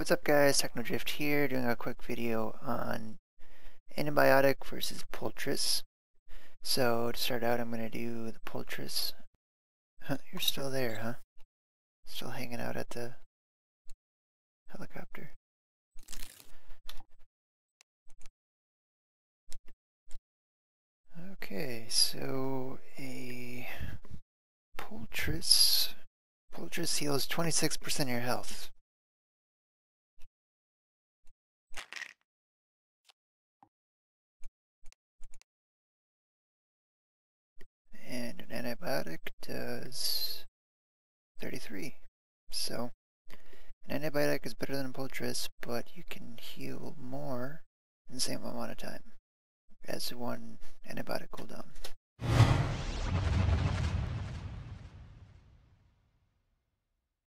What's up guys, TechnoDrift here, doing a quick video on Antibiotic versus Poultice. So to start out I'm going to do the Poultice. You're still there, huh? Still hanging out at the helicopter. Okay, so a Poultice heals 26% of your health. And an antibiotic does 33. So an antibiotic is better than a Poultice, but you can heal more in the same amount of time as one antibiotic cooldown.